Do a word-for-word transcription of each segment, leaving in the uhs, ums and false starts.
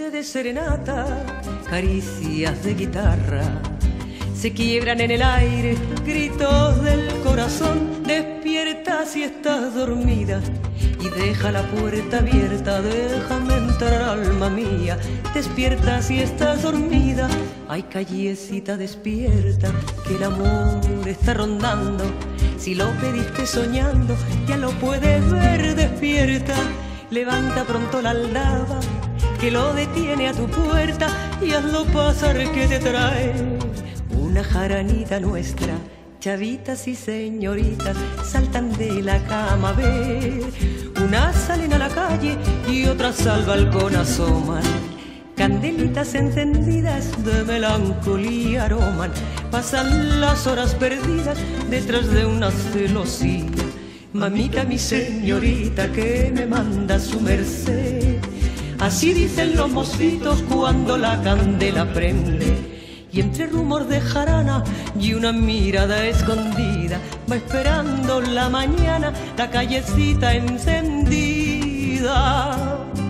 noche de serenata, caricias de guitarra, se quiebran en el aire gritos del corazón. Despierta si estás dormida y deja la puerta abierta, déjame entrar, alma mía. Despierta si estás dormida, ay, callecita, despierta, que el amor está rondando. Si lo pediste soñando, ya lo puedes ver, despierta. Levanta pronto la aldaba, que lo detiene a tu puerta, y hazlo pasar que te trae una jaranita nuestra. Chavitas y señoritas saltan de la cama a ver, unas salen a la calle y otras al balcón asoman. Candelitas encendidas de melancolía aroman, pasan las horas perdidas detrás de una celosía. Mamita, mi señorita, que me manda su merced, así dicen los mosquitos cuando la candela prende. Y entre rumor de jarana y una mirada escondida, va esperando la mañana la callecita encendida.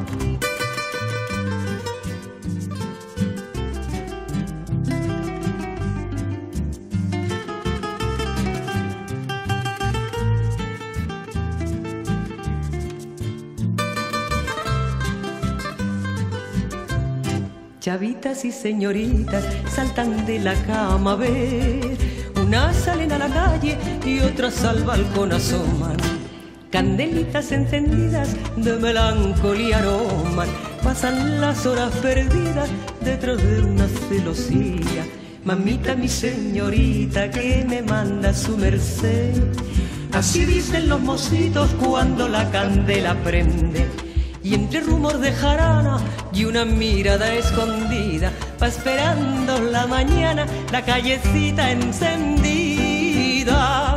Chavitas y señoritas saltan de la cama a ver, unas salen a la calle y otras al balcón asoman. Candelitas encendidas de melancolía aroman, pasan las horas perdidas detrás de una celosía. Mamita, mi señorita, que me manda su merced, así dicen los mosquitos cuando la candela prende. Y entre rumor de jarana y una mirada escondida, va esperando la mañana la callecita encendida.